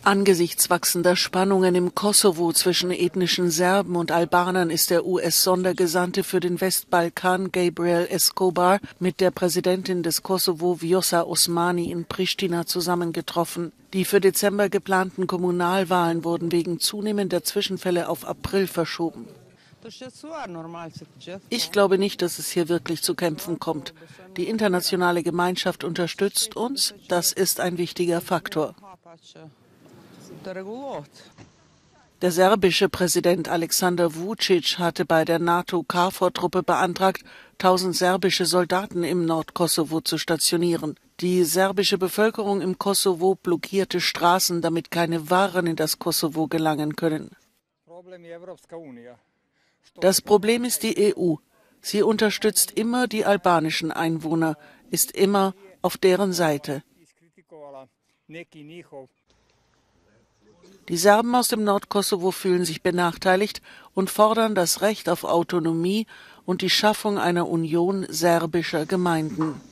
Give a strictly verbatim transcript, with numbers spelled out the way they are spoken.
Angesichts wachsender Spannungen im Kosovo zwischen ethnischen Serben und Albanern ist der U S-Sondergesandte für den Westbalkan Gabriel Escobar mit der Präsidentin des Kosovo Vjosa Osmani in Pristina zusammengetroffen. Die für Dezember geplanten Kommunalwahlen wurden wegen zunehmender Zwischenfälle auf April verschoben. Ich glaube nicht, dass es hier wirklich zu Kämpfen kommt. Die internationale Gemeinschaft unterstützt uns, das ist ein wichtiger Faktor. Der serbische Präsident Aleksandar Vučić hatte bei der NATO-K F O R-Truppe beantragt, tausend serbische Soldaten im Nordkosovo zu stationieren. Die serbische Bevölkerung im Kosovo blockierte Straßen, damit keine Waren in das Kosovo gelangen können. Das Problem ist die E U. Sie unterstützt immer die albanischen Einwohner, ist immer auf deren Seite. Die Serben aus dem Nordkosovo fühlen sich benachteiligt und fordern das Recht auf Autonomie und die Schaffung einer Union serbischer Gemeinden.